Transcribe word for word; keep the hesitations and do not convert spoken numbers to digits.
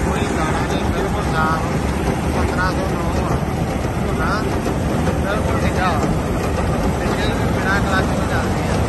कोई गाना नहीं, बिल्कुल साफ। पंद्रह सौ नौ ना बिल्कुल ठीक है। बिना क्लास में जाती है।